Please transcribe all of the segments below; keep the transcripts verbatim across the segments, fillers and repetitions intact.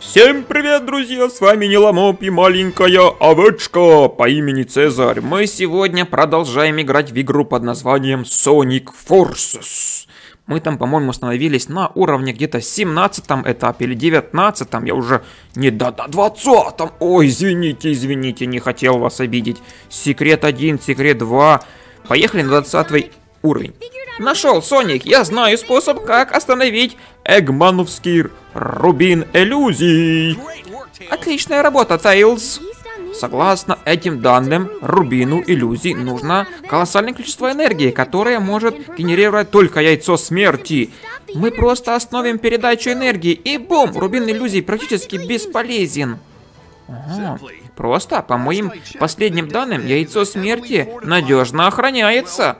Всем привет, друзья, с вами Ниламоп и маленькая овечка по имени Цезарь. Мы сегодня продолжаем играть в игру под названием Sonic Forces. Мы там, по-моему, остановились на уровне где-то семнадцатом этапе или девятнадцатом. Я уже не до двадцатом. Ой, извините, извините, не хотел вас обидеть. Секрет один, секрет два. Поехали на двадцатый уровень. Нашел, Соник, я знаю способ, как остановить Эггмановский рубин иллюзий. Отличная работа, Тейлз. Согласно этим данным, рубину иллюзий нужно колоссальное количество энергии, которое может генерировать только яйцо смерти. Мы просто остановим передачу энергии, и бум, рубин иллюзий практически бесполезен. Ага. Просто, по моим последним данным, яйцо смерти надежно охраняется.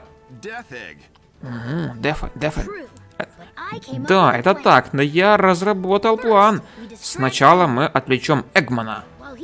Угу, дефа, дефа. Да, это так, но я разработал план. Сначала мы отвлечем Эггмана.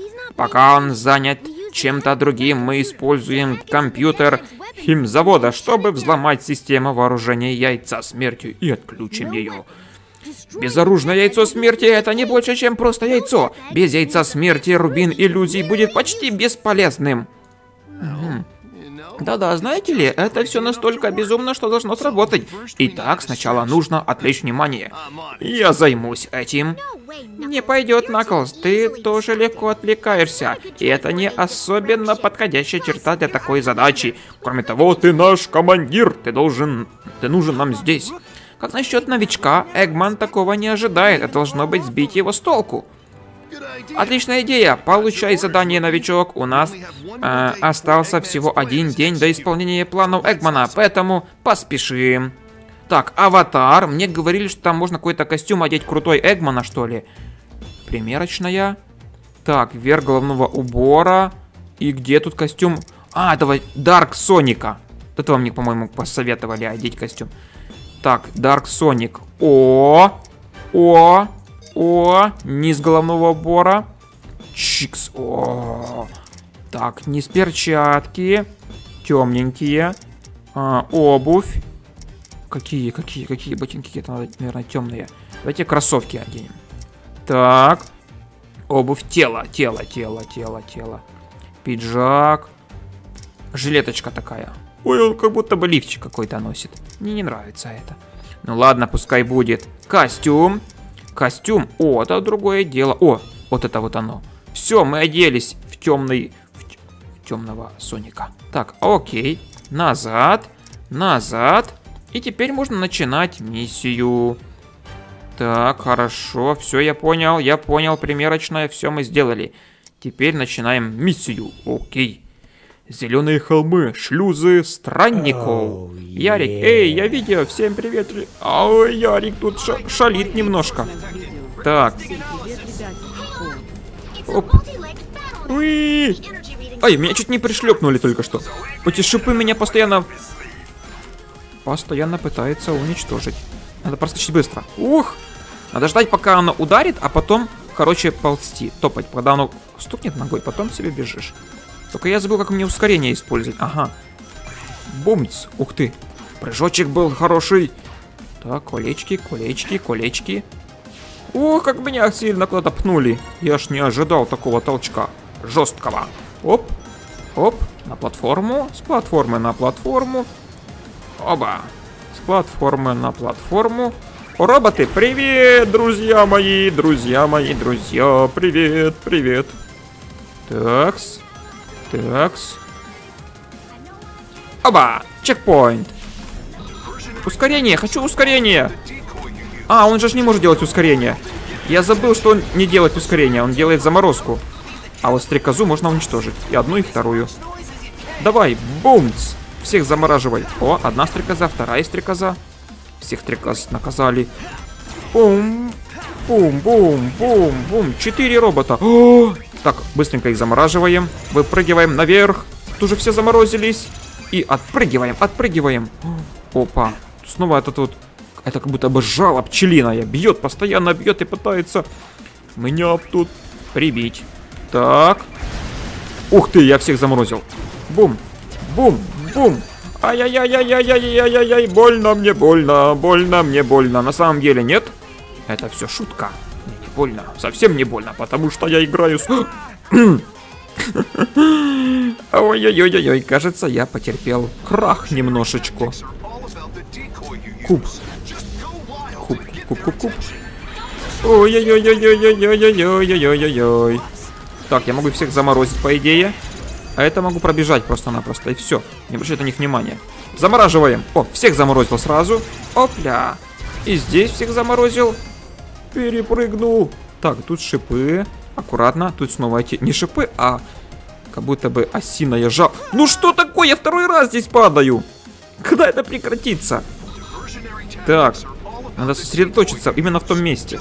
Пока он занят чем-то другим, мы используем компьютер химзавода, чтобы взломать систему вооружения яйца смерти и отключим ее. Безоружное яйцо смерти — это не больше, чем просто яйцо. Без яйца смерти рубин иллюзий будет почти бесполезным. Угу. Да-да, знаете ли, это все настолько безумно, что должно сработать. Итак, сначала нужно отвлечь внимание. Я займусь этим. Не пойдет, Наклз, ты тоже легко отвлекаешься. И это не особенно подходящая черта для такой задачи. Кроме того, ты наш командир, ты должен... Ты нужен нам здесь. Как насчет новичка? Эггман такого не ожидает, это должно быть сбить его с толку. Отличная идея. Получай задание, новичок. У нас э, остался всего один день до исполнения планов Эггмана, поэтому поспешим. Так, аватар. Мне говорили, что там можно какой-то костюм одеть крутой Эггмана, что ли. Примерочная. Так, верх головного убора. И где тут костюм? А, этого Дарк Соника. Этого мне, по-моему, посоветовали одеть костюм. Так, Дарк Соник. О, о. О, низ головного убора. Чикс. О. Так, низ перчатки. Темненькие. А, обувь. Какие, какие, какие ботинки? Это надо, наверное, темные. Давайте кроссовки оденем. Так. Обувь. Тело, тело, тело, тело, тело. Пиджак. Жилеточка такая. Ой, он как будто бы лифчик какой-то носит. Мне не нравится это. Ну ладно, пускай будет. Костюм. Костюм. О, это другое дело. О, вот это вот оно. Все, мы оделись в темный... В темного Соника. Так, окей. Назад. Назад. И теперь можно начинать миссию. Так, хорошо. Все, я понял. Я понял. Примерочная. Все мы сделали. Теперь начинаем миссию. Окей. Зеленые холмы, шлюзы странников. Oh, yeah. Ярик, эй, я видео, всем привет. Ой, Ярик тут ша шалит немножко. Так. Оп. Уи. Ай, меня чуть не пришлепнули только что. Эти шипы меня постоянно... Постоянно пытаются уничтожить. Надо проскочить быстро. Ух. Надо ждать, пока оно ударит, а потом, короче, ползти, топать. Когда оно стукнет ногой, потом себе бежишь. Только я забыл, как мне ускорение использовать. Ага. Бумц. Ух ты. Прыжочек был хороший. Так, колечки, колечки, колечки. Ох, как меня сильно куда-то пнули. Я ж не ожидал такого толчка. Жесткого. Оп. Оп. На платформу. С платформы на платформу. Оба. С платформы на платформу. О, роботы, привет, друзья мои. Друзья мои, друзья. Привет, привет. Такс. Такс. Оба! Чекпоинт. Ускорение! Хочу ускорение! А, он же не может делать ускорение. Я забыл, что он не делает ускорение. Он делает заморозку. А вот стрекозу можно уничтожить. И одну, и вторую. Давай, бумц! Всех замораживай. О, одна стрекоза, вторая стрекоза. Всех стрекоз наказали. Бум! Бум, бум, бум, бум. Четыре робота. О! Так, быстренько их замораживаем. Выпрыгиваем наверх. Тут же все заморозились. И отпрыгиваем, отпрыгиваем. Опа. Снова этот вот... Это как будто бы жало пчелиное. Бьет, постоянно бьет и пытается меня тут прибить. Так. Ух ты, я всех заморозил. Бум, бум, бум. Ай-яй-яй-яй-яй-яй-яй-яй. Больно мне, больно, больно мне, больно. На самом деле нет. Это все шутка. больно. Совсем не больно, потому что я играю с... Ой-ой-ой-ой, кажется, я потерпел крах немножечко. Куб. Куб, куб, куб, куб. Ой-ой-ой-ой-ой-ой-ой-ой-ой-ой-ой. Так, я могу всех заморозить, по идее. А это могу пробежать просто-напросто, и все. Не обращайте на них внимания. Замораживаем. О, всех заморозил сразу. Опля. И здесь всех заморозил. Перепрыгнул. Так, тут шипы. Аккуратно. Тут снова эти... Не шипы, а... Как будто бы осиная жал. Ну что такое? Я второй раз здесь падаю. Когда это прекратится? Так. Надо сосредоточиться именно в том месте.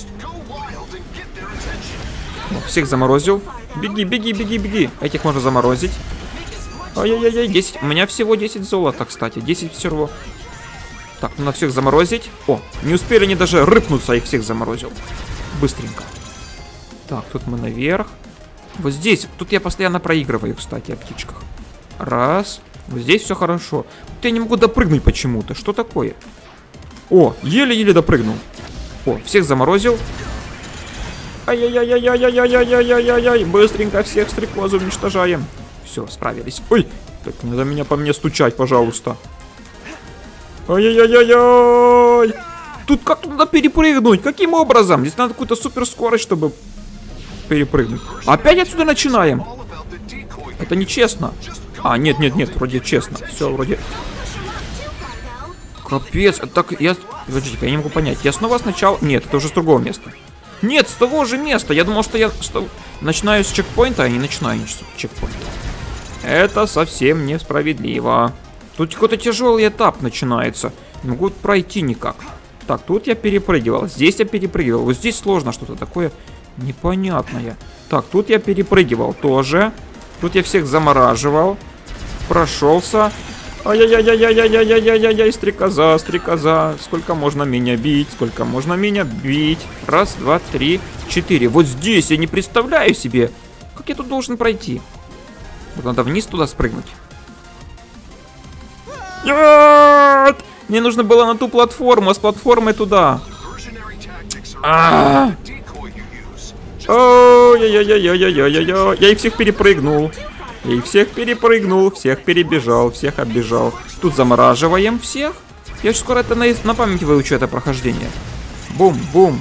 О, всех заморозил. Беги, беги, беги, беги. Этих можно заморозить. Ай-яй-яй, десять. У меня всего десять золота, кстати. десять всего. Так, надо всех заморозить. О, не успели они даже рыпнуться, а их всех заморозил. Быстренько. Так, тут мы наверх. Вот здесь. Тут я постоянно проигрываю, кстати, о птичках. Раз. Вот здесь все хорошо. Тут я не могу допрыгнуть почему-то. Что такое? О, еле-еле допрыгнул. О, всех заморозил. Ай-яй-яй-яй-яй-яй-яй-яй-яй-яй. Быстренько всех стрекозу уничтожаем. Все, справились. Ой, так надо меня по мне стучать, пожалуйста. Ай-яй-яй-яй-яй. Тут как-то надо перепрыгнуть. Каким образом? Здесь надо какую-то суперскорость, чтобы перепрыгнуть. Опять отсюда начинаем. Это нечестно. А, нет, нет, нет, вроде честно. Все, вроде... Капец, так я... Подождите, я не могу понять. Я снова сначала... Нет, это уже с другого места. Нет, с того же места. Я думал, что я что... начинаю с чекпоинта, а не начинаю с чекпоинта. Это совсем несправедливо. Тут какой-то тяжелый этап начинается. Не могу пройти никак. Так, тут я перепрыгивал. Здесь я перепрыгивал. Вот здесь сложно что-то такое непонятное. Так, тут я перепрыгивал тоже. Тут я всех замораживал. Прошелся. Ай-яй-яй-яй-яй-яй-яй-яй-яй, стрекоза, стрекоза. Сколько можно меня бить? Сколько можно меня бить? Раз, два, три, четыре. Вот здесь я не представляю себе, как я тут должен пройти. Вот надо вниз туда спрыгнуть. Нет! Мне нужно было на ту платформу, а с платформы туда. А-а-а! Ой-яй-яй-яй-яй-яй-яй-яй. Я их всех перепрыгнул. Я их всех перепрыгнул, всех перебежал, всех оббежал. Тут замораживаем всех. Я же скоро это на, на память выучу, это прохождение. Бум-бум.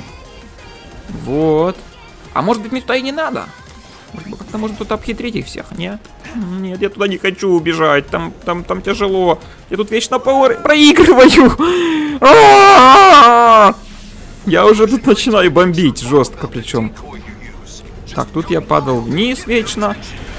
Вот. А может быть, мне туда и не надо? Может быть, как-то можно тут обхитрить их всех, нет? Нет, я туда не хочу убежать, там, там, там тяжело. Я тут вечно повар... проигрываю. А-а-а! Я уже тут начинаю бомбить, жестко причем. Так, тут я падал вниз вечно.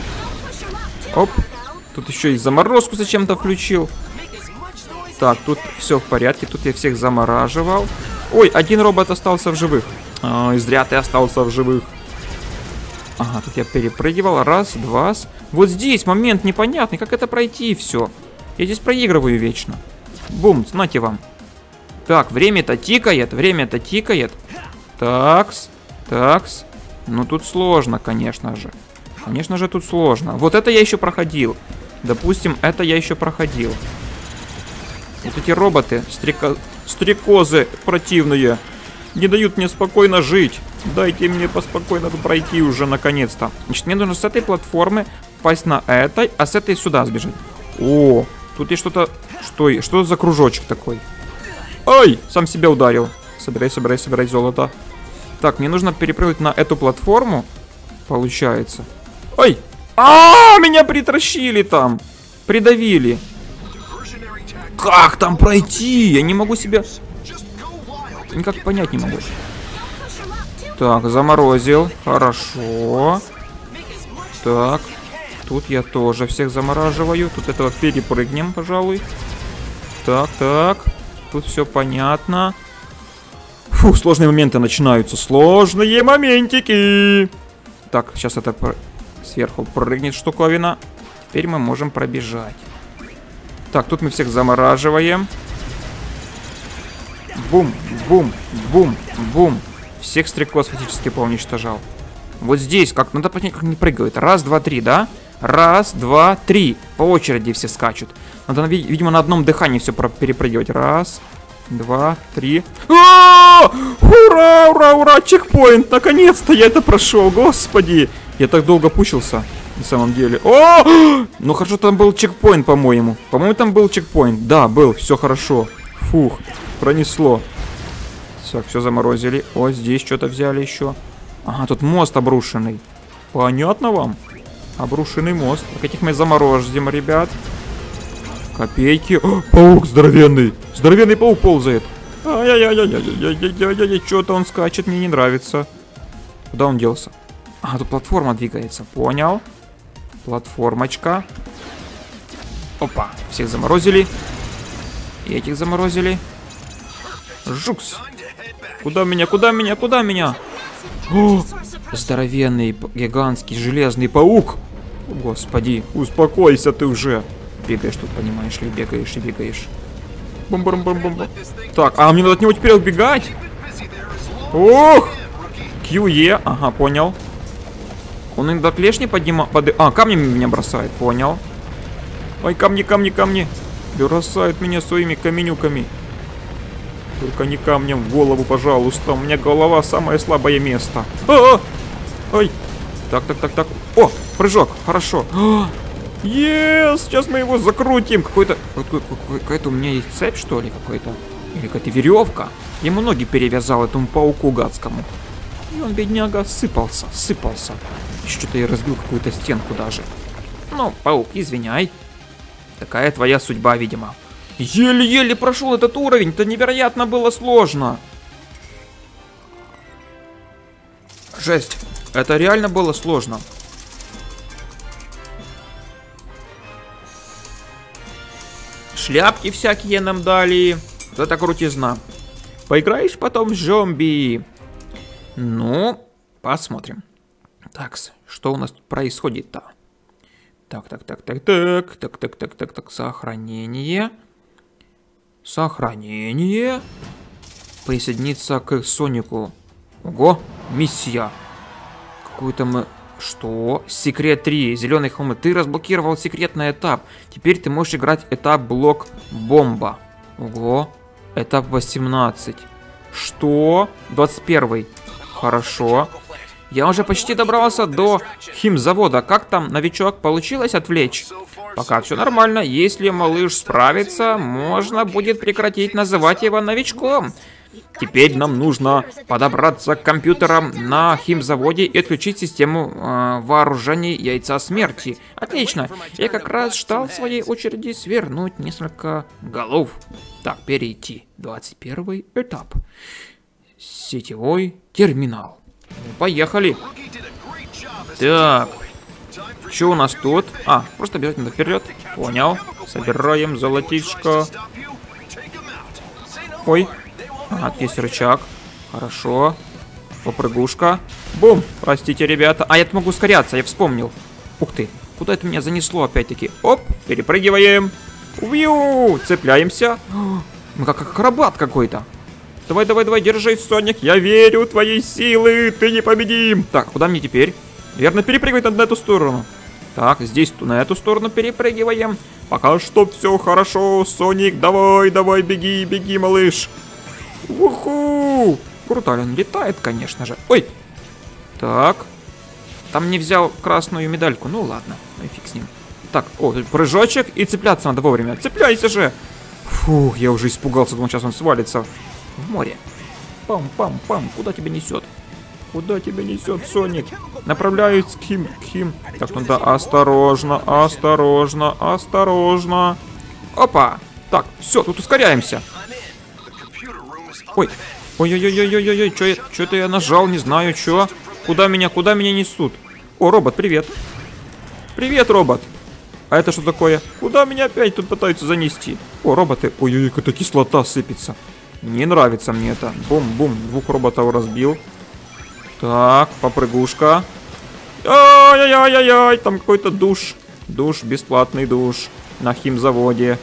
Оп. Тут еще и заморозку зачем-то включил. Так, тут все в порядке. Тут я всех замораживал. Ой, один робот остался в живых. Ой, зря ты остался в живых. Ага, тут я перепрыгивал. Раз, два. Вот здесь момент непонятный. Как это пройти все? Я здесь проигрываю вечно. Бум, знайте вам. Так, время-то тикает. Время-то тикает. Такс. Такс. Ну тут сложно, конечно же. Конечно же, тут сложно. Вот это я еще проходил. Допустим, это я еще проходил. Вот эти роботы, стрека... стрекозы противные, не дают мне спокойно жить. Дайте мне поспокойно пройти уже, наконец-то. Значит, мне нужно с этой платформы попасть на этой, а с этой сюда сбежать. О, тут есть что-то... Что, что за кружочек такой? Ай, сам себя ударил. Собирай, собирай, собирай золото. Так, мне нужно перепрыгнуть на эту платформу. Получается. Ой! А, меня притращили там! Придавили. Как там пройти? Я не могу себя... Никак понять не могу. Так, заморозил. Хорошо. Так. Тут я тоже всех замораживаю. Тут этого перепрыгнем, пожалуй. Так, так. Тут все понятно. Фух, сложные моменты начинаются. Сложные моментики. Так, сейчас это сверху прыгнет штуковина. Теперь мы можем пробежать. Так, тут мы всех замораживаем. Бум, бум, бум, бум. Всех стрекоз фактически поуничтожал. Вот здесь, как надо понять, как они прыгают. Раз, два, три, да? Раз, два, три. По очереди все скачут. Надо, видимо, на одном дыхании все перепрыгивать. Раз, два, три. А-а-а! О! Ура, ура, ура, чекпоинт! Наконец-то я это прошел, господи! Я так долго пучился, на самом деле. О! Ну хорошо, там был чекпоинт, по-моему. По-моему, там был чекпоинт. Да, был, все хорошо. Фух, пронесло. Так, все заморозили. О, здесь что-то взяли еще. Ага, тут мост обрушенный. Понятно вам? Обрушенный мост. Каких мы заморозим, ребят? Копейки. О, паук здоровенный. Здоровенный паук ползает. Ай-яй-яй-яй-яй-яй-яй-яй. Что-то он скачет, мне не нравится. Куда он делся? А, тут платформа двигается. Понял. Платформочка. Опа. Всех заморозили. И этих заморозили. Жукс. Куда меня, куда меня, куда меня? О, здоровенный, гигантский, железный паук. Господи, успокойся ты уже. Бегаешь тут, понимаешь ли, бегаешь и бегаешь. Бум-бум-бум-бум. Так, а мне надо от него теперь убегать? Ох! кью и, ага, понял. Он иногда клешни поднимает. Под... А, камнями меня бросает, понял. Ой, камни, камни, камни. Бросают меня своими каменюками. Только не камнем в голову, пожалуйста. У меня голова самое слабое место. А-а-а! Ой. Так, так, так, так. О, прыжок, хорошо. Ес, сейчас мы его закрутим. Какой-то, какой-то у меня есть цепь, что ли, какой-то. Или какая-то веревка. Ему ноги перевязал, этому пауку гадскому. И он, бедняга, сыпался, сыпался. Еще что-то я разбил какую-то стенку даже. Ну, паук, извиняй. Такая твоя судьба, видимо. Еле-еле прошел этот уровень. Это невероятно было сложно. Жесть. Это реально было сложно. Шляпки всякие нам дали. Вот это крутизна. Поиграешь потом с зомби. Ну, посмотрим. Так, что у нас тут происходит-то? Так, так, так, так, так, так, так, так, так, так, сохранение. Сохранение. Присоединиться к Сонику. Ого, миссия. Какую-то мы... Что? Секрет три. Зеленый холм. Ты разблокировал секретный этап. Теперь ты можешь играть этап блок бомба. Ого. Этап восемнадцать. Что? двадцать первый. Хорошо. Я уже почти добрался до химзавода. Как там, новичок, получилось отвлечь? Пока все нормально. Если малыш справится, можно будет прекратить называть его новичком. Теперь нам нужно подобраться к компьютерам на химзаводе и отключить систему э, вооружений яйца смерти. Отлично. Я как раз ждал в своей очереди свернуть несколько голов. Так, перейти. двадцать первый этап. Сетевой терминал. Поехали. Так. Что у нас тут? А, просто обязательно вперед. Понял. Собираем золотишко. Ой. Ага, есть рычаг. Хорошо. Попрыгушка. Бум. Простите, ребята. А, я могу ускоряться, я вспомнил. Ух ты. Куда это меня занесло опять-таки? Оп. Перепрыгиваем. Вью. Цепляемся. Мы как акробат какой-то. Давай, давай, давай, держись, Соник. Я верю в твои силы. Ты непобедим. Так, куда мне теперь? Верно, перепрыгивать надо на эту сторону. Так, здесь на эту сторону перепрыгиваем. Пока что все хорошо. Соник, давай, давай, беги, беги, малыш. Уху! Круто, он летает, конечно же. Ой! Так. Там не взял красную медальку. Ну ладно, ну и фиг с ним. Так, о, тут прыжочек, и цепляться надо вовремя. Цепляйся же! Фух, я уже испугался, думал, сейчас он свалится в море. Пам-пам-пам, куда тебя несет? Куда тебя несет, Соник? Направляюсь к хим, к хим. Так, ну да, осторожно, осторожно, осторожно. Опа! Так, все, тут ускоряемся. Ой, ой-ой-ой-ой-ой-ой, что я, что-то я нажал, не знаю, что. Куда меня, куда меня несут? О, робот, привет. Привет, робот. А это что такое? Куда меня опять тут пытаются занести? О, роботы. Ой-ой-ой, какая кислота сыпется. Не нравится мне это. Бум-бум, двух роботов разбил. Так, попрыгушка. Ай-яй-яй-яй, там какой-то душ. Душ, бесплатный душ. На химзаводе.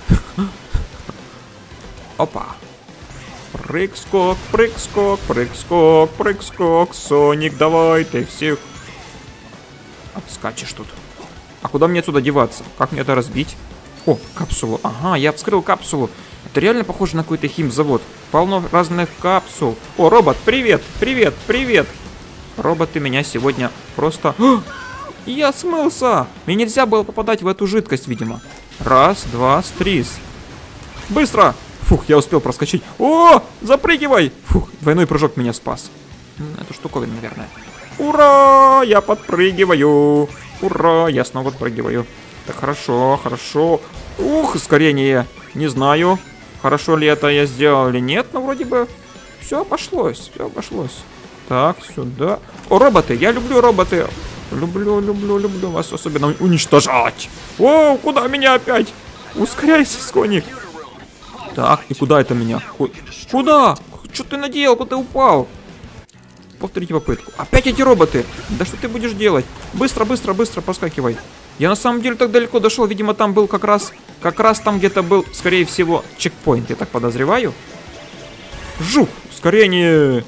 Опа. Прыг-скок, прыг-скок, прыг-скок, прыг-скок. Соник, давай, ты всех обскачешь тут. А куда мне отсюда деваться? Как мне это разбить? О, капсулу. Ага, я вскрыл капсулу. Это реально похоже на какой-то химзавод. полно разных капсул. О, робот, привет, привет, привет. Роботы меня сегодня просто... О, я смылся. Мне нельзя было попадать в эту жидкость, видимо. Раз, два, стрис. Быстро. Фух, я успел проскочить. О, запрыгивай. Фух, двойной прыжок меня спас. Эту штуковину, наверное. Ура, я подпрыгиваю. Ура, я снова подпрыгиваю. Так, хорошо, хорошо. Ух, ускорение. Не знаю, хорошо ли это я сделал или нет, но вроде бы все обошлось, все обошлось. Так, сюда. О, роботы, я люблю роботы. Люблю, люблю, люблю вас особенно уничтожать. О, куда меня опять? Ускоряйся, Соник. Так, и куда это меня? Куда? Что ты наделал? Куда ты упал? Повторите попытку. Опять эти роботы. Да что ты будешь делать? Быстро, быстро, быстро проскакивай. Я на самом деле так далеко дошел. Видимо, там был как раз... Как раз там где-то был, скорее всего, чекпоинт. Я так подозреваю. Жух! Ускорение!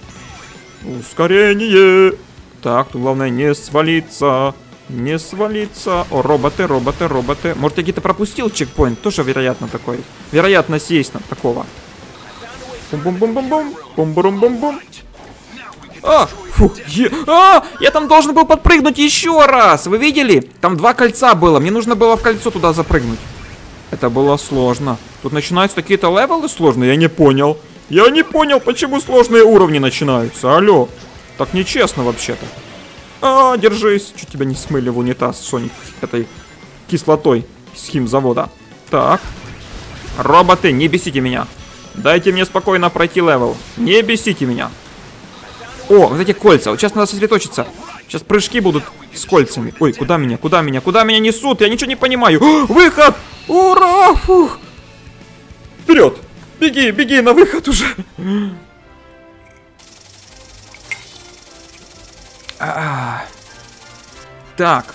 Ускорение! Так, тут главное не свалиться. Не свалиться. О, роботы, роботы, роботы. Может, я где-то пропустил чекпоинт? Тоже вероятно такой. Вероятность есть на такого. Бум-бум-бум-бум-бум. Бум-бум-бум-бум. А, фух, е... а, я там должен был подпрыгнуть еще раз. Вы видели? Там два кольца было. Мне нужно было в кольцо туда запрыгнуть. Это было сложно. Тут начинаются какие-то левелы сложные. Я не понял. Я не понял, почему сложные уровни начинаются. Алло. Так нечестно вообще-то. А, держись. Чуть тебя не смыли в унитаз, Соник, этой кислотой с химзавода. Так. Роботы, не бесите меня. Дайте мне спокойно пройти левел. Не бесите меня. О, вот эти кольца. Вот сейчас надо сосредоточиться. Сейчас прыжки будут с кольцами. Ой, куда меня? Куда меня? Куда меня несут? Я ничего не понимаю. О, выход! Ура! Фух! Вперед! Беги, беги на выход уже. А-а-а. Так.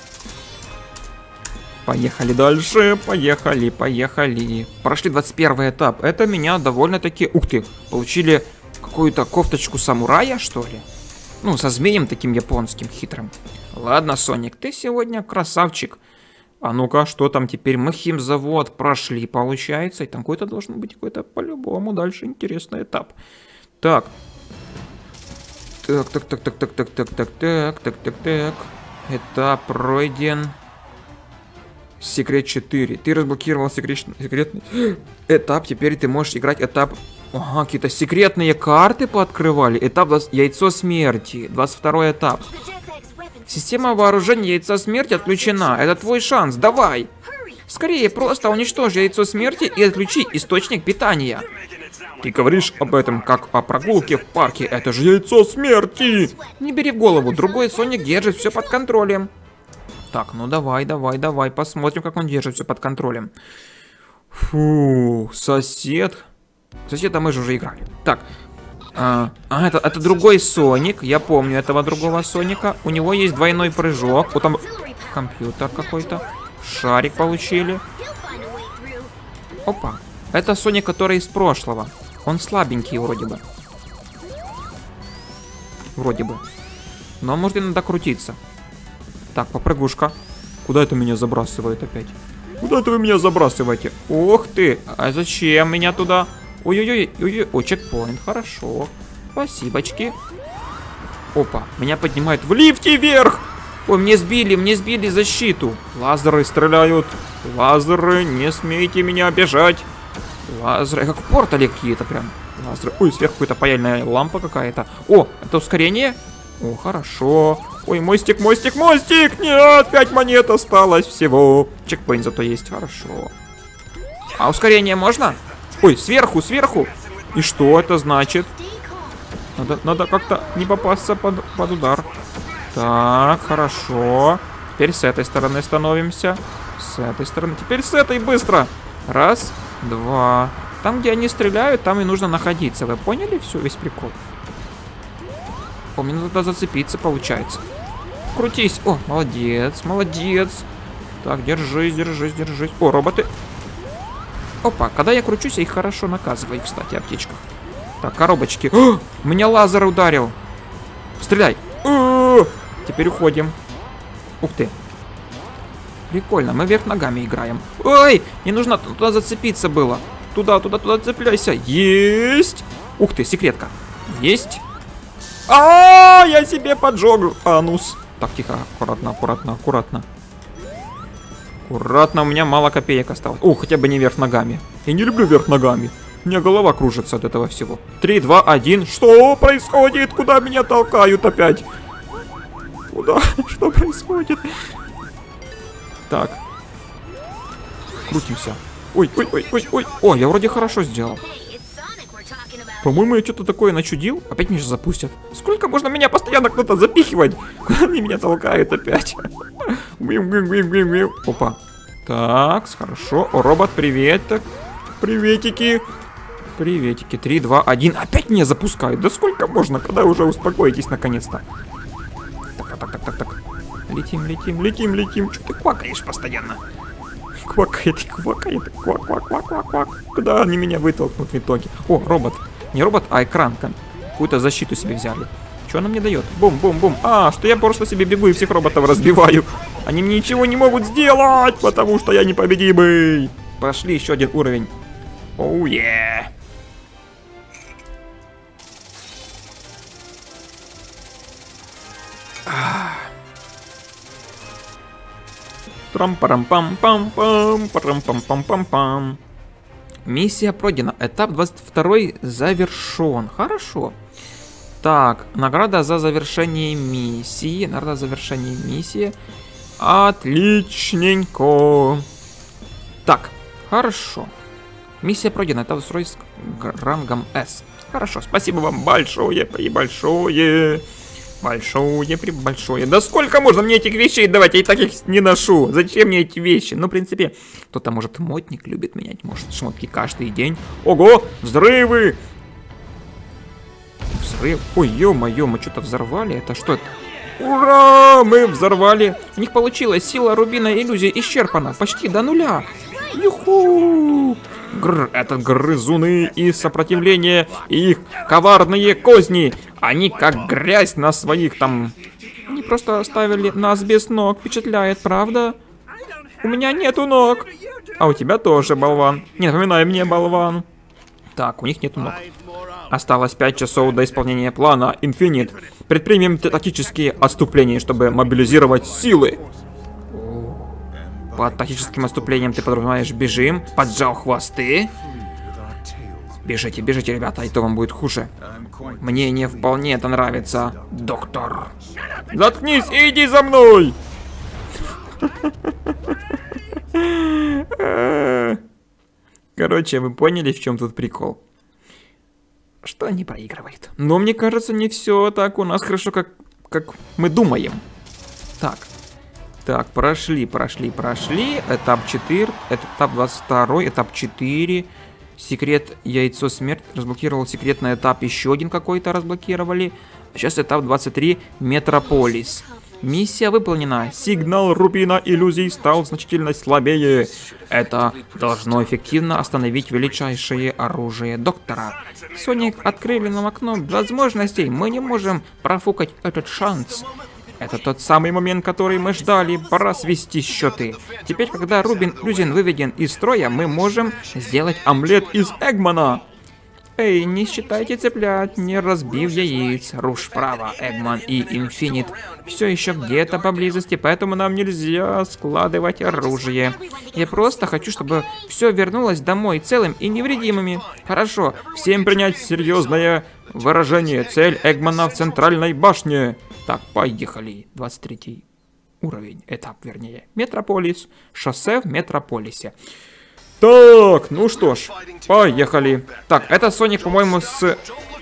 Поехали дальше. Поехали, поехали. Прошли двадцать первый этап. Это меня довольно-таки... Ух ты! Получили какую-то кофточку самурая, что ли? Ну, со змеем таким японским хитрым. Ладно, Соник, ты сегодня красавчик. А ну-ка, что там теперь? Мы химзавод прошли, получается. И там какой-то должен быть какой-то по-любому дальше интересный этап. Так. Так, так, так, так, так, так, так, так, так, так, так, так. Этап пройден. Секрет четыре. Ты разблокировал секрет... секретный этап. Теперь ты можешь играть этап... Ага, какие-то секретные карты пооткрывали. Этап яйцо смерти. двадцать второй этап. Система вооружения яйца смерти отключена. Это твой шанс. Давай. Скорее, просто уничтожь яйцо смерти и отключи источник питания. Ты говоришь об этом как о прогулке в парке. Это же яйцо смерти. Не бери в голову. Другой Соник держит все под контролем. Так, ну давай, давай, давай. Посмотрим, как он держит все под контролем. Фу, сосед. Соседа мы же уже играли. Так. А, а это, это другой Соник. Я помню этого другого Соника. У него есть двойной прыжок. Вот там компьютер какой-то. Шарик получили. Опа. Это Соник, который из прошлого. Он слабенький вроде бы. Вроде бы. Но может и надо крутиться. Так, попрыгушка. Куда это меня забрасывает опять? Куда это вы меня забрасываете? Ух ты. А зачем меня туда? Ой-ой-ой, ой-ой, о, чекпоинт, хорошо. Спасибочки. Опа, меня поднимают в лифте вверх. Ой, мне сбили, мне сбили защиту. Лазеры стреляют. Лазеры, не смейте меня обижать. Лазеры, как в портале какие-то прям. Лазеры. Ой, сверху какая-то паяльная лампа какая-то. О, это ускорение? О, хорошо. Ой, мостик, мостик, мостик. Нет, пять монет осталось всего. Чекпоинт зато есть, хорошо. А ускорение можно? Ой, сверху, сверху. И что это значит? Надо, надо как-то не попасться под, под удар. Так, хорошо. Теперь с этой стороны становимся. С этой стороны. Теперь с этой быстро. Раз, два. Там, где они стреляют, там и нужно находиться. Вы поняли всю весь прикол? О, мне надо туда зацепиться, получается. Крутись. О, молодец, молодец. Так, держись, держись, держись. О, роботы. Опа, когда я кручусь, я их хорошо наказываю, кстати, аптечках. Так, коробочки. О, меня лазер ударил. Стреляй. О, теперь уходим. Ух ты. Прикольно, мы вверх ногами играем. Ой, мне нужно туда зацепиться было. Туда, туда, туда цепляйся. Есть. Ух ты, секретка. Есть. А, я себе поджег анус. Так, тихо, аккуратно, аккуратно, аккуратно. Аккуратно, у меня мало копеек осталось. О, хотя бы не вверх ногами. Я не люблю вверх ногами. У меня голова кружится от этого всего. три, два, один. Что происходит? Куда меня толкают опять? Куда? Что происходит? Так. Крутимся. Ой, ой, ой, ой, ой. О, я вроде хорошо сделал. По-моему, я что-то такое начудил. Опять меня же запустят. Сколько можно меня постоянно кто-то запихивать? Куда они меня толкают опять? Опа. Так, хорошо. О, робот, привет. Так. Приветики. Приветики. три, два, один. Опять меня запускают. Да сколько можно? Когда уже успокоитесь наконец-то? Так, так, так, так, так. Летим, летим, летим, летим. Что ты квакаешь постоянно? Квакает, квакает, квак, квак, квак, квак, квак. Куда они меня вытолкнут в итоге? О, робот. Не робот, а экран. Какую-то защиту себе взяли. Что она мне дает? Бум, бум, бум. А, что я просто себе бегу и всех роботов разбиваю. Они мне ничего не могут сделать, потому что я непобедимый. Пошли еще один уровень. Оу, е. Трам-парам-пам-пам-пам, парам-пам-пам-пам-пам. Миссия пройдена. Этап двадцать два завершен. Хорошо. Так, награда за завершение миссии. Награда за завершение миссии. Отличненько. Так, хорошо. Миссия пройдена. Этап двадцать два с рангом С. Хорошо, спасибо вам большое, прибольшое. Большое, прибольшое. Да сколько можно мне этих вещей давать? Я и так их не ношу. Зачем мне эти вещи? Ну, в принципе, кто-то, может, модник любит менять. Может, шмотки каждый день. Ого, взрывы! Взрыв. Ой, ё-моё, мы что-то взорвали. Это что это? Ура! Мы взорвали. У них получилось. Сила рубина иллюзии исчерпана. Почти до нуля. Юху! Гр, это грызуны и сопротивление, и их коварные козни. Они как грязь на своих там... Они просто оставили нас без ног. Впечатляет, правда? У меня нету ног. А у тебя тоже, болван. Не напоминай мне, болван. Так, у них нету ног. Осталось пять часов до исполнения плана Infinite. Предпримем тактические отступления, чтобы мобилизировать силы. Под тактическим отступлением ты подразумеваешь бежим, поджал хвосты. Бежите, бежите, ребята, и то вам будет хуже. Мне не вполне это нравится, доктор. Заткнись и иди за мной! Короче, вы поняли, в чем тут прикол? Что они проигрывают. Но мне кажется, не все так у нас хорошо, как, как мы думаем. Так. Так, прошли, прошли, прошли. Этап четыре, этап двадцать два, этап четыре. Секрет яйцо смерть. Разблокировал секретный этап. Еще один какой-то разблокировали. Сейчас этап двадцать три, Метрополис. Миссия выполнена. Сигнал рубина иллюзий стал значительно слабее. Это должно эффективно остановить величайшее оружие доктора. Соник открыли нам окно возможностей. Мы не можем профукать этот шанс. Это тот самый момент, который мы ждали. Пора свести счеты. Теперь, когда Рубин Иллюзин выведен из строя, мы можем сделать омлет из Эгмана. Эй, не считайте цыплят, не разбив яиц. Руш вправо, Эгман и Инфинит все еще где-то поблизости, поэтому нам нельзя складывать оружие. Я просто хочу, чтобы все вернулось домой целым и невредимыми. Хорошо, всем принять серьезное выражение. Цель Эгмана в центральной башне. Так, поехали. двадцать третий уровень, этап, вернее. Метрополис. Шоссе в Метрополисе. Так, ну что ж, поехали. Так, это Соник, по-моему, с...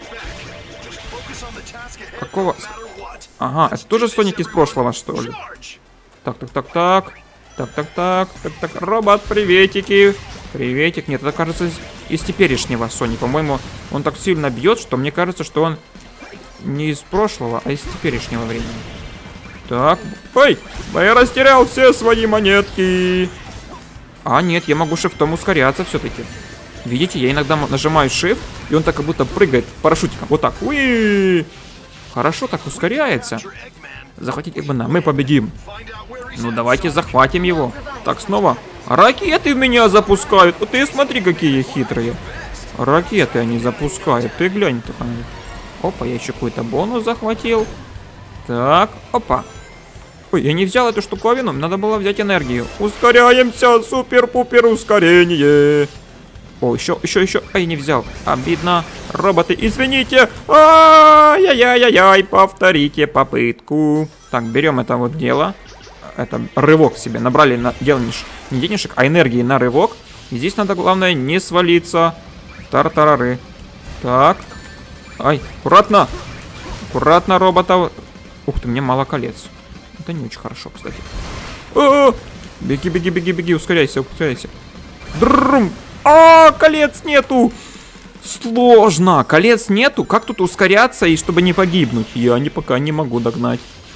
Какого? Ага, это тоже Соник из прошлого, что ли? Так, так, так, так. Так, так, так, так, так. Робот, приветики. Приветик. Нет, это кажется из теперешнего Сони. По-моему, он так сильно бьет, что мне кажется, что он не из прошлого, а из теперешнего времени. Так. Ой, я растерял все свои монетки. А, нет, я могу шифтом ускоряться все-таки. Видите, я иногда нажимаю shift, и он так как будто прыгает парашютиком. Вот так. Уи! Хорошо так ускоряется. Захватить Эгмана. Мы победим. Ну, давайте захватим его. Так, снова Ракеты в меня запускают. Вот ты смотри, какие хитрые. Ракеты они запускают. Ты глянь только на них. Опа, я еще какой-то бонус захватил. Так, опа. Ой, я не взял эту штуковину, надо было взять энергию. Ускоряемся, супер-пупер ускорение. О, еще, еще, еще. Ай, не взял. Обидно. Роботы, извините. Ай-яй-яй-яй, повторите попытку. Так, берем это вот дело. Это рывок себе. Набрали на дело не денежек, а энергии на рывок. И здесь надо, главное, не свалиться. Тар-тарары. Так. Ай, аккуратно. Аккуратно, роботов. Ух ты, мне мало колец. Это не очень хорошо, кстати. О-о-о! Беги, беги, беги, беги, ускоряйся, ускоряйся. Дррррм. А, колец нету. Сложно. Колец нету. Как тут ускоряться и чтобы не погибнуть? Я не пока не могу догнать.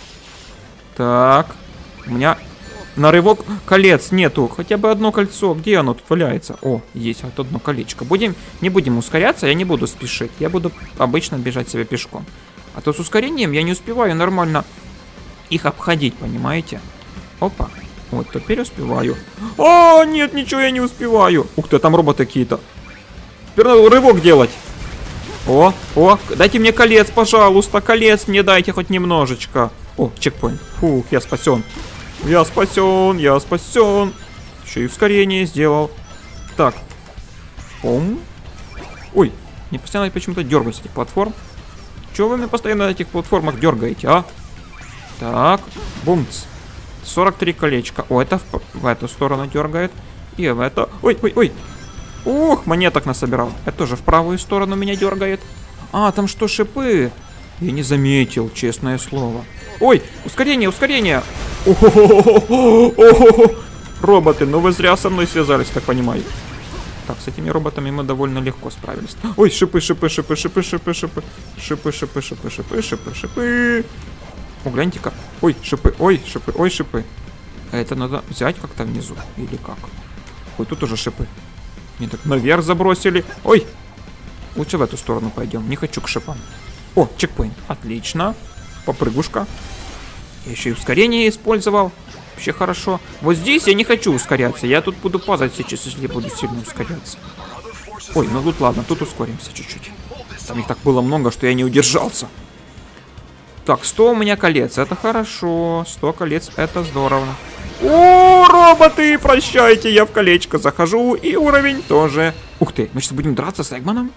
Так. У меня на рывок колец нету. Хотя бы одно кольцо. Где оно тут валяется? О, есть вот одно колечко. Будем, не будем ускоряться, я не буду спешить. Я буду обычно бежать себе пешком. А то с ускорением я не успеваю нормально их обходить, понимаете? Опа. Вот, теперь успеваю. А, нет, ничего я не успеваю. Ух ты, там роботы какие-то. Теперь надо рывок делать. О, о, дайте мне колец, пожалуйста. Колец мне дайте хоть немножечко. О, чекпоинт. Фух, я спасен. Я спасен, я спасен. Еще и ускорение сделал. Так. Пом. Ой, не постоянно почему-то дергаюсь с этих платформ. Чего вы меня постоянно на этих платформах дергаете, а? Так, бумц. сорок три колечка. О, это в, в эту сторону дергает. И в это. Ой, ой, ой. Ух, монеток насобирал. Это тоже в правую сторону меня дергает. А, там что, шипы? Я не заметил, честное слово. Ой, ускорение, ускорение. О-хо-хо-хо-хо-хо-хо. Роботы, ну вы зря со мной связались, так понимаю. Так, с этими роботами мы довольно легко справились. Ой, шипы, шипы, шипы, шипы, шипы, шипы. Шипы, шипы, шипы, шипы, шипы, шипы. О, гляньте-ка. Ой, шипы, ой, шипы, ой, шипы. А это надо взять как-то внизу, или как? Ой, тут уже шипы. Мне так наверх забросили. Ой, лучше в эту сторону пойдем. Не хочу к шипам. О, чекпоинт. Отлично. Попрыгушка. Я еще и ускорение использовал. Вообще хорошо. Вот здесь я не хочу ускоряться. Я тут буду падать сейчас, если буду сильно ускоряться. Ой, ну тут ладно, тут ускоримся чуть-чуть. Там их так было много, что я не удержался. Так, сто у меня колец. Это хорошо. сто колец, это здорово. О, роботы, прощайте, я в колечко захожу. И уровень тоже. Ух ты, мы сейчас будем драться с Эгманом?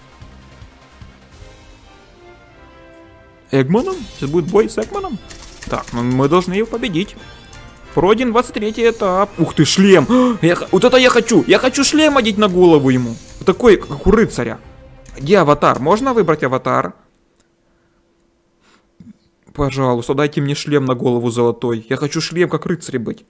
Эгманом? Сейчас будет бой с Эгманом? Так, ну мы должны его победить. Пройден двадцать третий этап. Ух ты, шлем. Я, вот это я хочу. Я хочу шлем одеть на голову ему. Такой, как у рыцаря. Где аватар? Можно выбрать аватар? Пожалуйста, дайте мне шлем на голову золотой. Я хочу шлем, как рыцарь быть.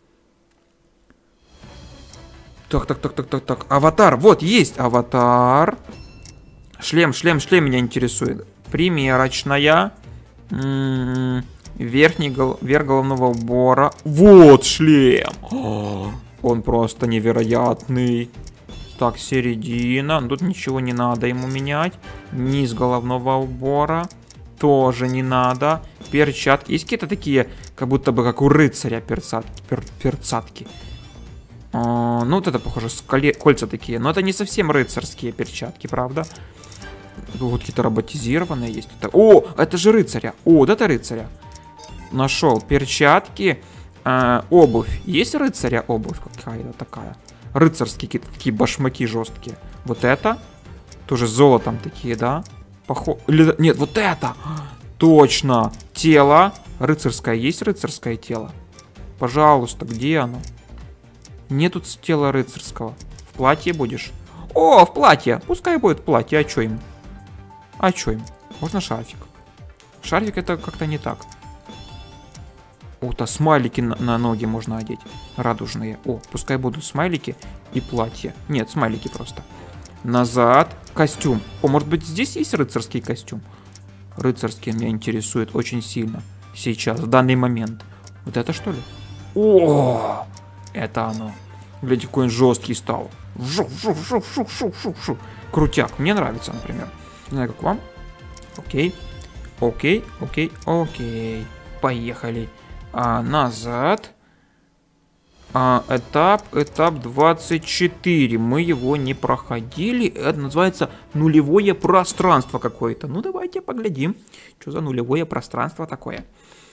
Так, так, так, так, так, так. Аватар. Вот, есть аватар. Шлем, шлем, шлем меня интересует. Примерочная. М-м-м. Верхний гол... верх головного убора. Вот шлем. О, он просто невероятный. Так, середина. Тут ничего не надо ему менять. Низ головного убора. Тоже не надо. Перчатки. Есть какие-то такие, как будто бы как у рыцаря перцат... пер... перцатки. А, ну, вот это, похоже, скале... кольца такие. Но это не совсем рыцарские перчатки, правда? Вот какие-то роботизированные есть. Это... О, это же рыцаря. О, вот это рыцаря. Нашел перчатки, э, обувь. Есть рыцаря обувь какая-то такая? Рыцарские какие-то такие башмаки жесткие. Вот это? Тоже с золотом такие, да? Похо... Или... Нет, вот это! Точно! Тело. Рыцарское. Есть рыцарское тело? Пожалуйста, где оно? Нету тела рыцарского. В платье будешь? О, в платье! Пускай будет платье. А чё им? А чё им? Можно шарфик? Шарфик это как-то не так. О-то смайлики на, на ноги можно одеть. Радужные. О, пускай будут смайлики и платье. Нет, смайлики просто. Назад. Костюм. О, может быть здесь есть рыцарский костюм? Рыцарский меня интересует очень сильно. Сейчас, в данный момент. Вот это что ли? О, это оно. Глядите, какой он жесткий стал. Жу, жу, жу, жу, жу, жу, жу. Крутяк. Мне нравится, например. Не знаю, как вам. Окей. Окей, окей, окей. Поехали. А назад. А, этап, этап двадцать четыре. Мы его не проходили. Это называется нулевое пространство какое-то. Ну, давайте поглядим, что за нулевое пространство такое.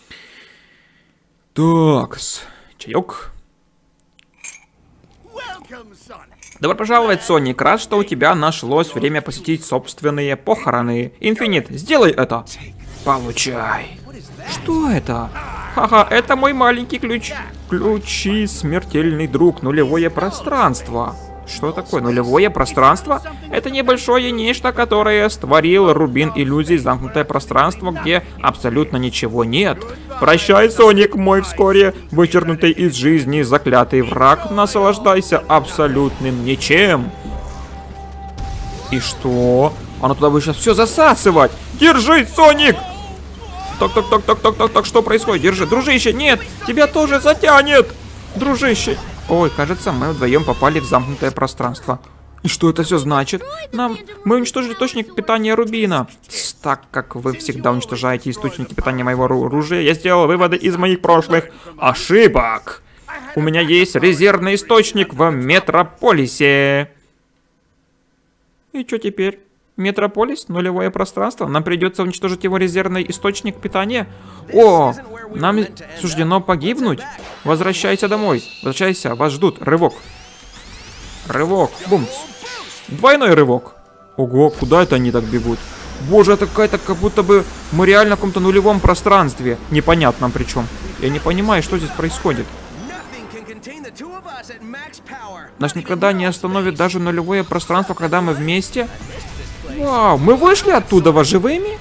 Так, чаек. Добро пожаловать, Соник. Рад, что у тебя нашлось время посетить собственные похороны. Инфинит, сделай это. Получай. Что это? Ха-ха, это мой маленький ключ. Ключи, смертельный друг, нулевое пространство. Что такое нулевое пространство? Это небольшое нечто, которое створил Рубин иллюзий, замкнутое пространство, где абсолютно ничего нет. Прощай, Соник, мой вскоре вычеркнутый из жизни заклятый враг. Наслаждайся абсолютным ничем. И что? Оно туда будет сейчас все засасывать. Держись, Соник! Так, так, так, так, так, так, так, что происходит? Держи, дружище, нет, тебя тоже затянет, дружище. Ой, кажется, мы вдвоем попали в замкнутое пространство. И что это все значит? Нам... Мы уничтожили источник питания Рубина. Так как вы всегда уничтожаете источники питания моего оружия, я сделал выводы из моих прошлых ошибок. У меня есть резервный источник в Метрополисе. И что теперь? Метрополис, нулевое пространство. Нам придется уничтожить его резервный источник питания. О, нам суждено погибнуть. Возвращайся домой. Возвращайся, вас ждут. Рывок. Рывок. Бумц. Двойной рывок. Ого, куда это они так бегут? Боже, это какая-то, как будто бы мы реально в каком-то нулевом пространстве. Непонятном причем. Я не понимаю, что здесь происходит. Нас никогда не остановит даже нулевое пространство, когда мы вместе. Вау, мы вышли оттуда живыми?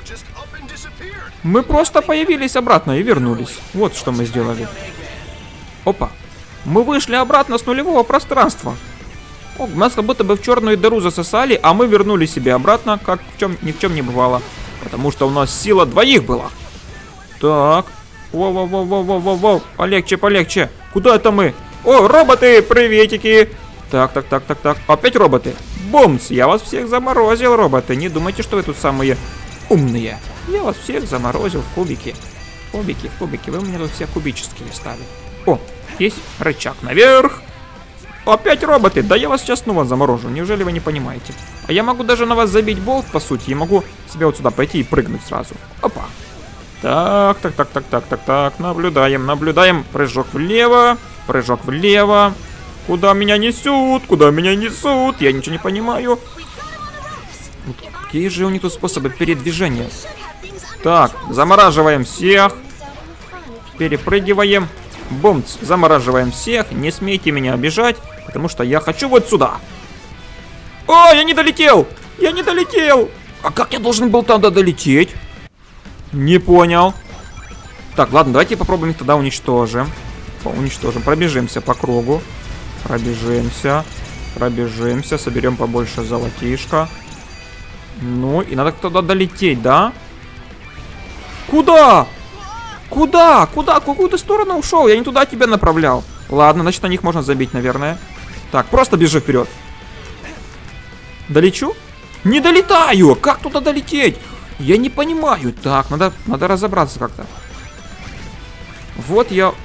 Мы просто появились обратно и вернулись. Вот что мы сделали. Опа. Мы вышли обратно с нулевого пространства. О, нас как будто бы в черную дыру засосали, а мы вернули себе обратно, как в чем, ни в чем не бывало. Потому что у нас сила двоих была. Так. Воу-воу-воу-воу-воу-воу. Полегче, полегче. Куда это мы? О, роботы, приветики. Так, так, так, так, так. Опять роботы. Бумс, я вас всех заморозил, роботы. Не думайте, что вы тут самые умные. Я вас всех заморозил в кубики. Кубики, в кубики. Вы у меня тут все кубические стали. О, есть рычаг наверх. Опять роботы. Да я вас сейчас снова заморожу. Неужели вы не понимаете? А я могу даже на вас забить болт, по сути. И могу себе вот сюда пойти и прыгнуть сразу. Опа. Так, так, так, так, так, так, так. Наблюдаем, наблюдаем. Прыжок влево. Прыжок влево. Куда меня несут? Куда меня несут? Я ничего не понимаю. Вот какие же у них тут способы передвижения? Так, замораживаем всех. Перепрыгиваем. Бумц, замораживаем всех. Не смейте меня обижать, потому что я хочу вот сюда. О, я не долетел! Я не долетел! А как я должен был тогда долететь? Не понял. Так, ладно, давайте попробуем их тогда уничтожим. Уничтожим, пробежимся по кругу. Пробежимся, пробежимся, соберем побольше золотишка. Ну, и надо туда долететь, да? Куда? Куда? Куда? В какую ты сторону ушел? Я не туда тебя направлял. Ладно, значит, на них можно забить, наверное. Так, просто бежи вперед. Долечу? Не долетаю! Как туда долететь? Я не понимаю. Так, надо, надо разобраться как-то. Вот я...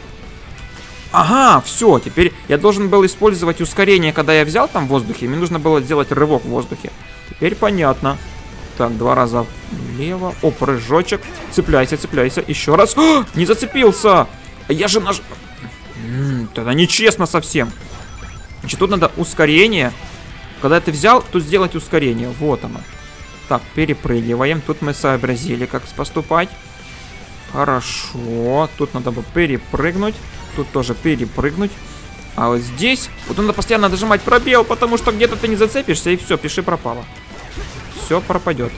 Ага, все, теперь я должен был использовать ускорение, когда я взял там в воздухе. Мне нужно было сделать рывок в воздухе. Теперь понятно. Так, два раза влево. О, прыжочек. Цепляйся, цепляйся. Еще раз. О, не зацепился. Я же наж... М-м, тогда нечестно совсем. Значит, тут надо ускорение. Когда ты взял, тут сделать ускорение. Вот оно. Так, перепрыгиваем. Тут мы сообразили, как поступать. Хорошо. Тут надо бы перепрыгнуть. Тут тоже перепрыгнуть. А вот здесь, вот надо постоянно нажимать пробел, потому что где-то ты не зацепишься, и все, пиши пропало. Все пропадет.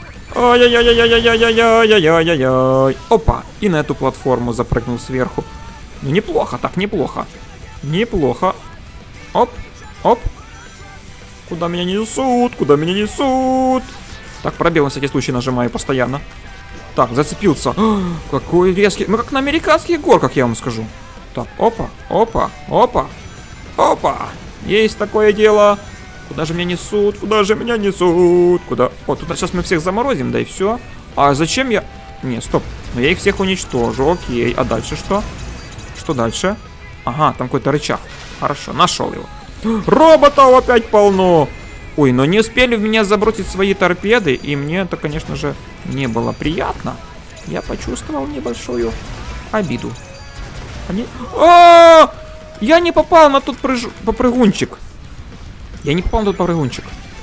Ай-яй-яй-яй-яй-яй-яй-яй-яй-яй. Опа, и на эту платформу запрыгнул сверху. Ну, неплохо, так, неплохо. Неплохо. Оп, оп. Куда меня несут, куда меня несут? Так, пробел на всякий случай нажимаю постоянно. Так, зацепился. О, какой резкий. Ну, как на американских горках, я вам скажу. Так, опа, опа, опа, опа. Есть такое дело. Куда же меня несут? Куда же меня несут? Куда? О, тут сейчас мы всех заморозим, да и все. А зачем я... Не, стоп. Но я их всех уничтожу, окей. А дальше что? Что дальше? Ага, там какой-то рычаг. Хорошо, нашел его. Роботов опять полно. Ой, но не успели в меня забросить свои торпеды, и мне это, конечно же, не было приятно. Я почувствовал небольшую обиду. Они... А-а-а! Я не попал на тот прыж... попрыгунчик. Я не попал на тот попрыгунчик.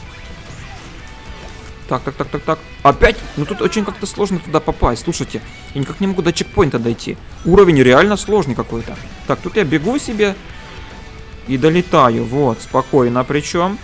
Так, так, так, так, так. Опять? Ну тут очень как-то сложно туда попасть. Слушайте, я никак не могу до чекпоинта дойти. Уровень реально сложный какой-то. Так, тут я бегу себе и долетаю. Вот, спокойно. Причем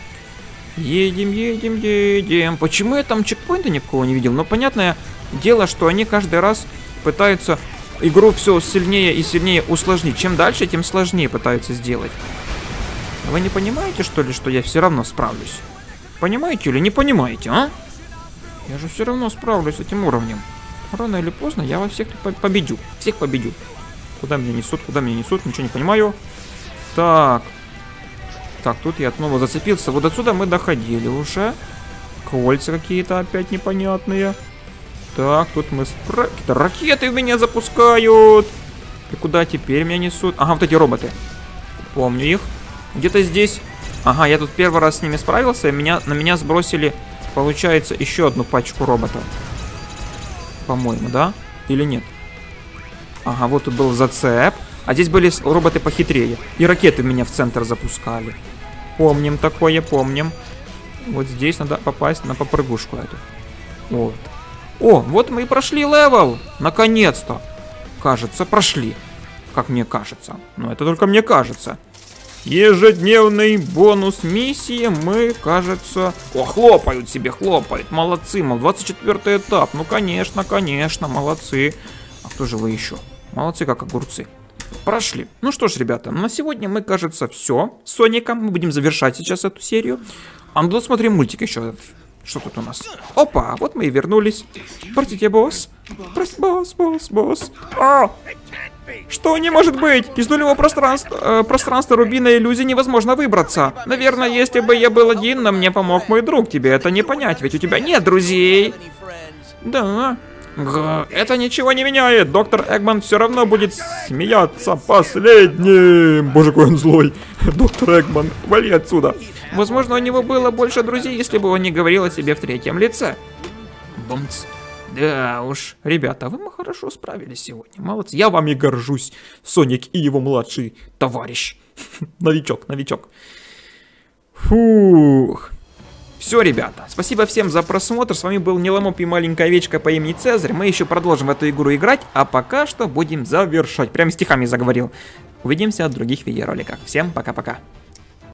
едем, едем, едем. Почему я там чекпоинта никакого не видел? Но понятное дело, что они каждый раз пытаются игру все сильнее и сильнее усложнить. Чем дальше, тем сложнее пытаются сделать. Вы не понимаете, что ли, что я все равно справлюсь? Понимаете или не понимаете, а? Я же все равно справлюсь с этим уровнем. Рано или поздно я вас всех победю. Всех победю. Куда меня несут, куда меня несут, ничего не понимаю. Так. Так, тут я снова зацепился. Вот отсюда мы доходили уже. Кольца какие-то опять непонятные. Так, тут мы... Спра... Какие-то ракеты в меня запускают. И куда теперь меня несут? Ага, вот эти роботы. Помню их. Где-то здесь... Ага, я тут первый раз с ними справился, и меня, на меня сбросили, получается, еще одну пачку роботов. По-моему, да? Или нет? Ага, вот тут был зацеп. А здесь были роботы похитрее. И ракеты меня в центр запускали. Помним такое, помним. Вот здесь надо попасть на попрыгушку эту. Вот. О, вот мы и прошли левел. Наконец-то. Кажется, прошли. Как мне кажется. Но это только мне кажется. Ежедневный бонус миссии мы, кажется... О, хлопают себе, хлопают. Молодцы, мол, двадцать четвёртый этап. Ну, конечно, конечно, молодцы. А кто же вы еще? Молодцы, как огурцы. Прошли. Ну что ж, ребята, на сегодня мы, кажется, все. С Соником мы будем завершать сейчас эту серию. А ну смотрим мультик еще. Что тут у нас? Опа, вот мы и вернулись. Простите, босс. Простите, босс, босс, босс. А! Что не может быть? Из нулевого пространства, э, пространства рубиновой иллюзии невозможно выбраться. Наверное, если бы я был один, но мне помог мой друг. Тебе это не понять, ведь у тебя нет друзей. Да. Г это ничего не меняет. Доктор Эггман все равно будет смеяться последним. Боже, какой он злой. Доктор Эггман, вали отсюда. Возможно, у него было больше друзей, если бы он не говорил о себе в третьем лице. Бумц. Да уж, ребята, вы хорошо справились сегодня. Молодцы. Я вами горжусь, Соник и его младший товарищ. Новичок, новичок. Фух. Все, ребята, спасибо всем за просмотр. С вами был Неломоп и маленькая овечка по имени Цезарь. Мы еще продолжим в эту игру играть, а пока что будем завершать. Прям стихами заговорил. Увидимся в других видеороликах. Всем пока-пока.